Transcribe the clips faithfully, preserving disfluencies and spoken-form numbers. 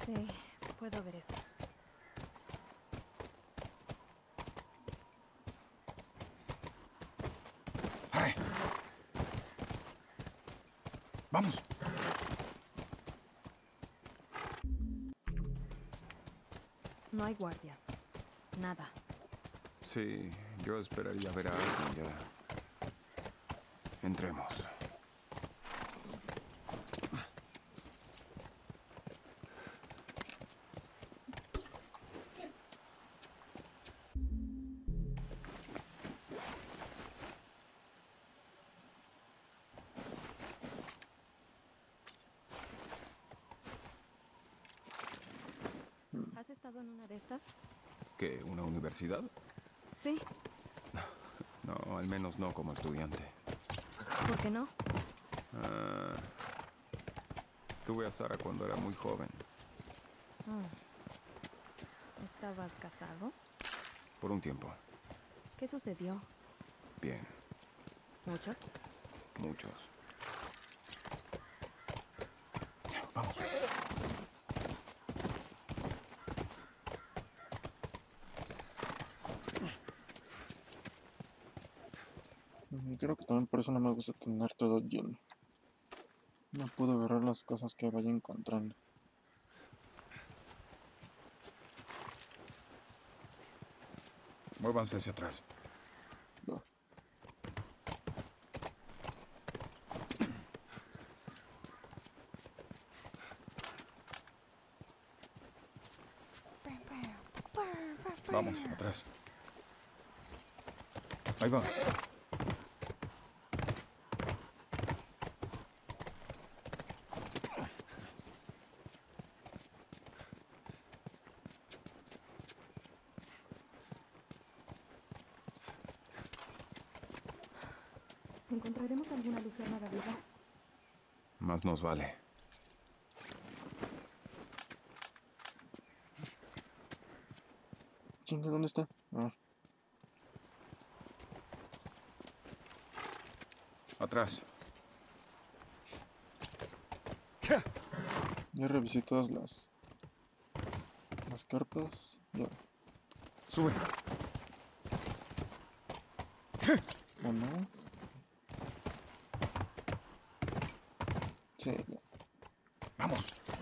Sí, puedo ver eso. ¡Arre! ¡Vamos! No hay guardias. Nada. Sí, yo esperaría ver a alguien ya. Entremos. ¿Has estado en una de estas? ¿Qué? ¿Una universidad? Sí. No, al menos no como estudiante. ¿Por qué no? Ah, tuve a Sara cuando era muy joven. Oh. ¿Estabas casado? Por un tiempo. ¿Qué sucedió? Bien, ¿Muchos? muchos. Vamos. Creo que también por eso no me gusta tener todo lleno. No puedo agarrar las cosas que vaya encontrando. Muévanse hacia atrás. No. Vamos, atrás. Ahí va. ¿Encontraremos alguna luciérnaga viva? Más nos vale. Chinga, ¿dónde está? Ah, Atrás. ya revisé todas las... Las carpas. Ya. Sube. ¿O no? Sí, ya. Vamos.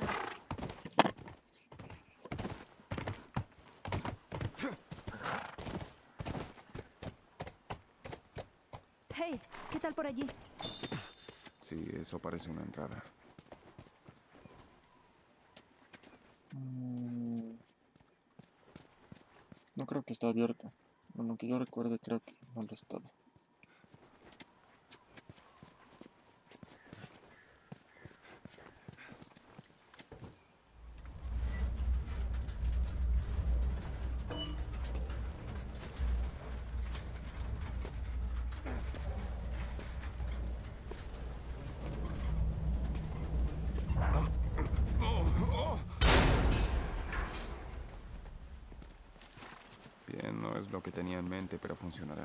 Hey, ¿qué tal por allí? Sí, eso parece una entrada. Mm, no creo que esté abierta. Bueno, que yo recuerde, creo que no lo ha estado. Bien, no es lo que tenía en mente, pero funcionará.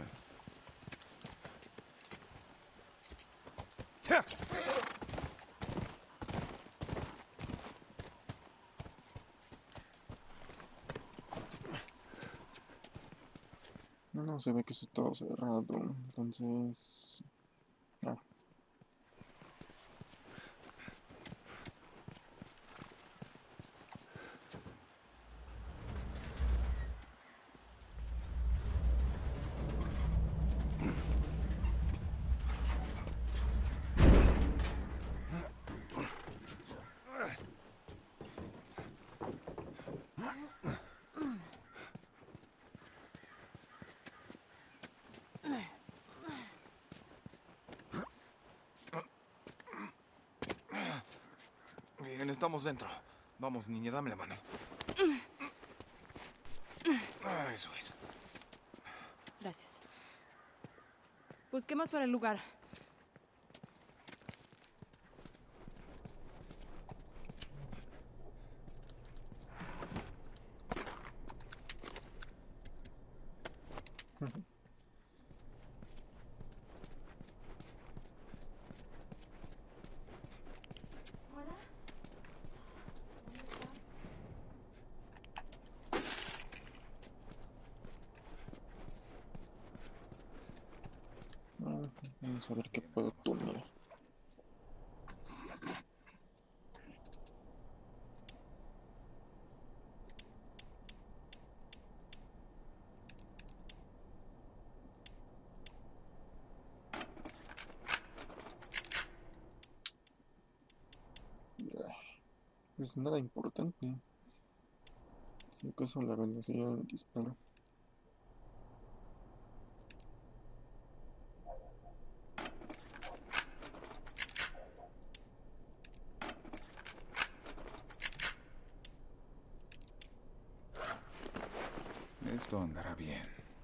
No, se ve que está todo cerrado. Entonces... Ah. Bien, estamos dentro. Vamos, niña, dame la mano. Ah, eso es. Gracias. Busquemos por el lugar. ¿Hola? ¿Dónde está? Vamos a ver qué puedo tunear. Pues nada importante. Si acaso la velocidad del disparo. Esto andará bien.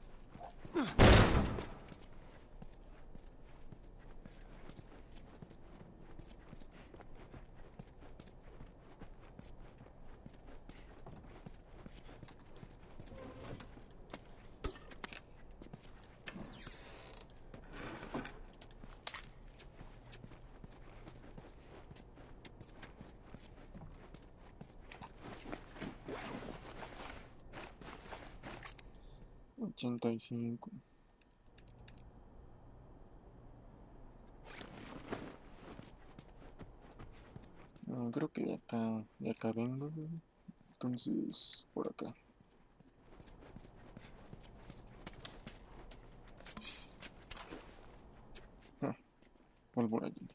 ochenta y cinco. Ah, creo que de acá, de acá vengo. Entonces, por acá. Ah, pólvora allí.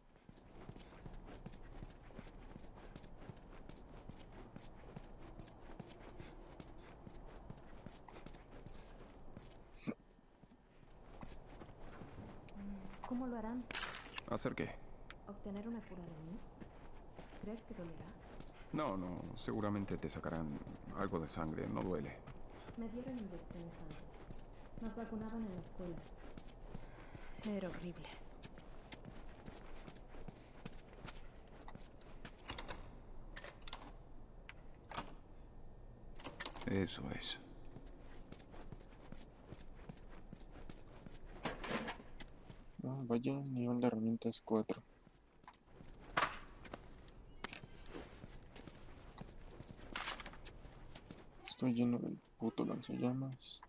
¿Cómo lo harán? ¿Hacer qué? ¿Obtener una cura de mí? ¿Crees que dolerá? No, no, seguramente te sacarán algo de sangre, no duele. Me dieron inyecciones antes. Nos vacunaban en la escuela. Era horrible. Eso es. Ah, vaya, nivel de herramientas cuatro. Estoy lleno del puto lanzallamas.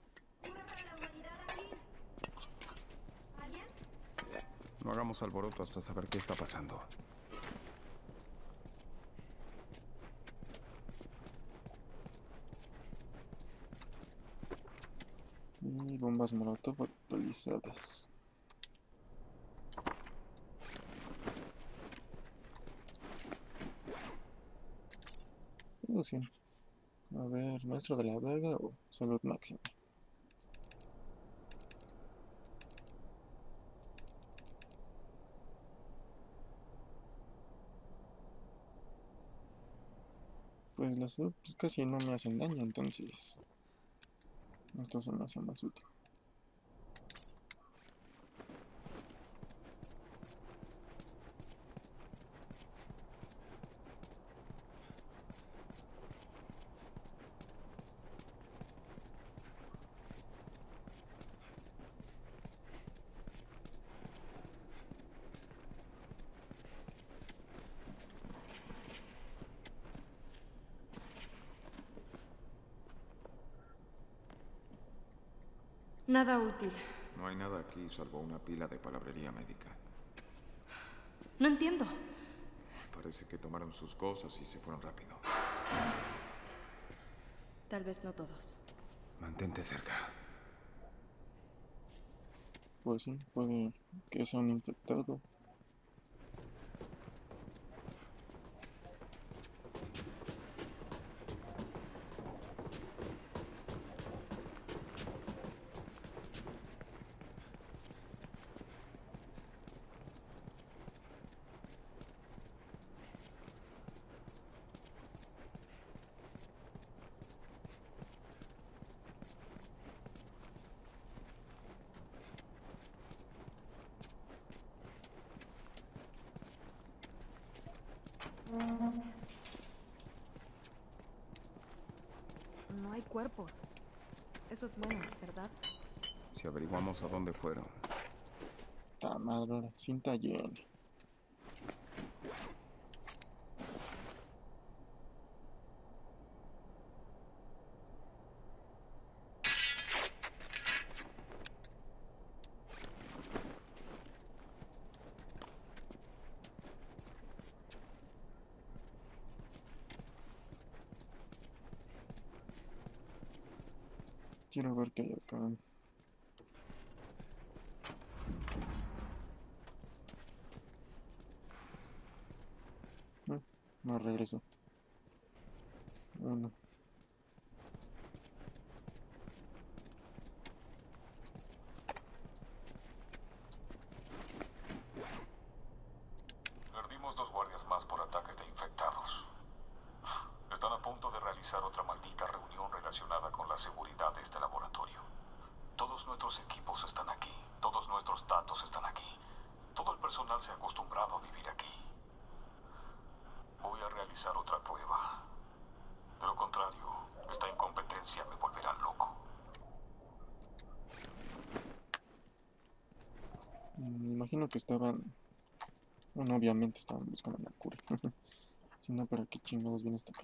No hagamos alboroto hasta saber qué está pasando. Y bombas molotov actualizadas. Oh, sí. A ver, maestro de la daga o salud máxima. Pues las salud pues, casi no me hacen daño, entonces esto se me hace más útil. Nada útil. No hay nada aquí salvo una pila de palabrería médica. No entiendo. Parece que tomaron sus cosas y se fueron rápido. Tal vez no todos. Mantente cerca. Pues sí, puede que sea un infectado. No hay cuerpos. Eso es bueno, ¿verdad? Si averiguamos a dónde fueron. Ta madre, cinta llena. Quiero ver qué hay acá. Ah, no regreso. Bueno. Perdimos dos guardias más por ataques de infectados. Están a punto de realizar otra maldita reunión relacionada con la seguridad de este laboratorio. Todos nuestros equipos están aquí. Todos nuestros datos están aquí. Todo el personal se ha acostumbrado a vivir aquí. Voy a realizar otra prueba. De lo contrario, esta incompetencia me volverá loco. Me imagino que estaban... Bueno, obviamente estaban buscando la cura. Si no, ¿para qué chingados viene hasta acá?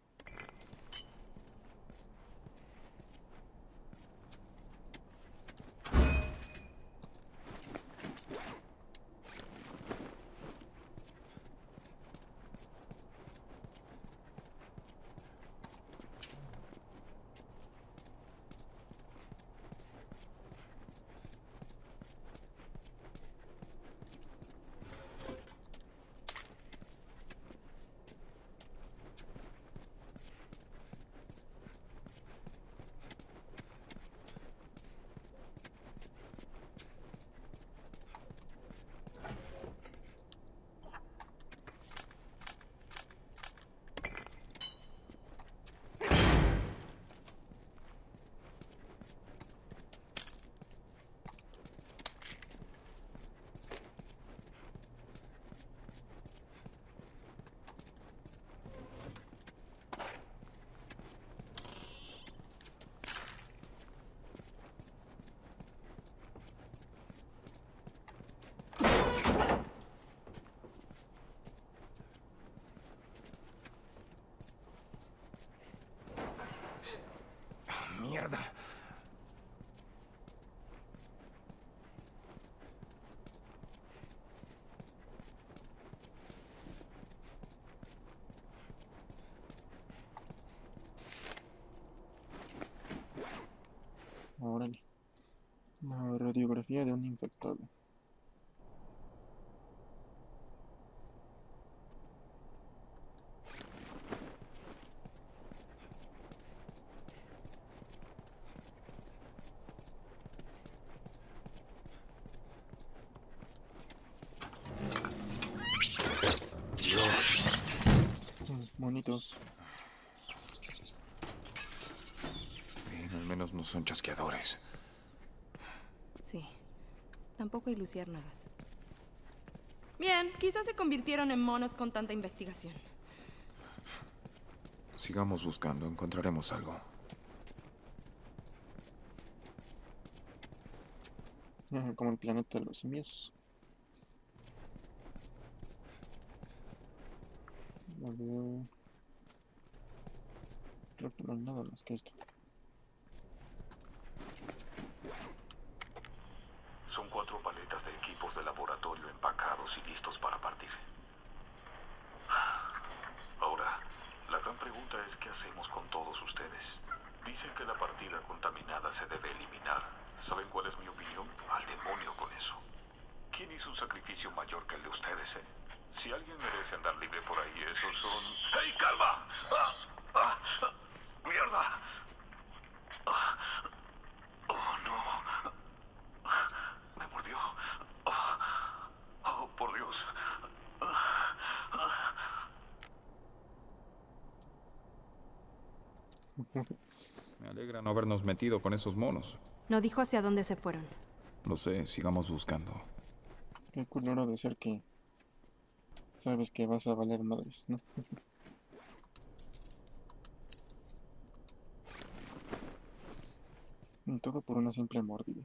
¡Mierda! Órale. La radiografía de un infectado. Mm, Monitos. Bien, al menos no son chasqueadores. Sí. Tampoco hay luciérnagas. Bien, quizás se convirtieron en monos con tanta investigación. Sigamos buscando, encontraremos algo. Ah, como el planeta de los simios. No veo... Creo que no hay nada más que esto. Son cuatro paletas de equipos de laboratorio empacados y listos para partir. Ahora, la gran pregunta es ¿qué hacemos con todos ustedes? Dicen que la partida contaminada se debe eliminar. ¿Saben cuál es mi opinión? Al demonio con eso. ¿Quién hizo un sacrificio mayor que el de ustedes, eh? Si alguien merece andar libre por ahí, esos son... ¡Hey, calma! ¡Ah! ¡Ah! ¡Ah! ¡Mierda! ¡Ah! ¡Oh, no! Me mordió. ¡Oh, oh por Dios! ¡Ah! ¡Ah! Me alegra no habernos metido con esos monos. No dijo hacia dónde se fueron. Lo sé, sigamos buscando. Qué culero de ser que... Sabes que vas a valer madres, ¿no? Y todo por una simple mordida.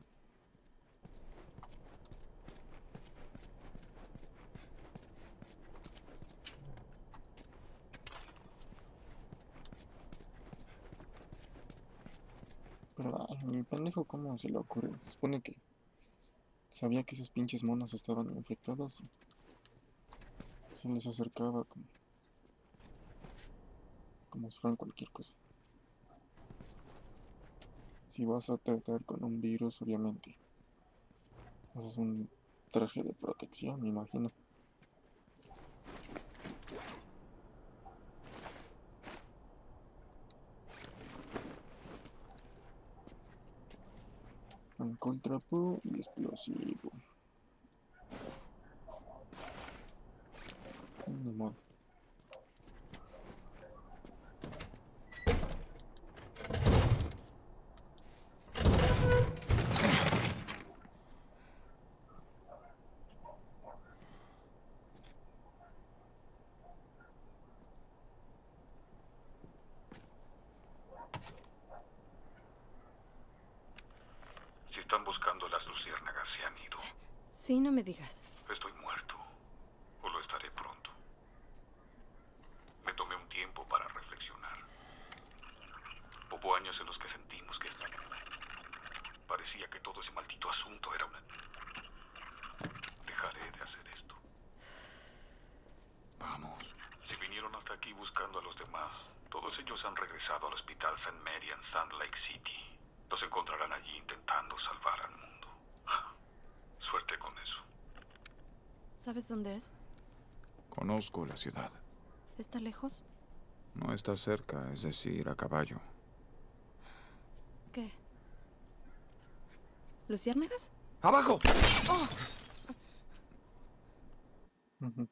Pero ay, el pendejo, ¿cómo se le ocurre? Se supone que sabía que esos pinches monos estaban infectados y se les acercaba como, como si fueran cualquier cosa. Si vas a tratar con un virus, obviamente. Usas un traje de protección, me imagino. Alcohol trapo y explosivo. Ni modo. Si están buscando las luciérnagas, se han ido. Sí, no me digas. Estoy muerto. O lo estaré pronto. Me tomé un tiempo para reflexionar. Hubo años en los que sentimos que parecía que todo ese maldito asunto era una... Dejaré de hacer esto. Vamos. Si vinieron hasta aquí buscando a los demás, todos ellos han regresado al hospital Saint Mary en Sand Lake City. Los encontrarán allí intentando salvar al mundo. Suerte con eso. ¿Sabes dónde es? Conozco la ciudad. ¿Está lejos? No está cerca, es decir, a caballo. ¿Qué? ¿Luciérnagas? ¡Abajo! ¡Oh! Ujú.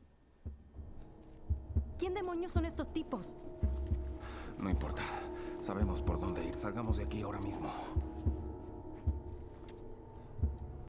¿Quién demonios son estos tipos? No importa. Sabemos por dónde ir. Salgamos de aquí ahora mismo.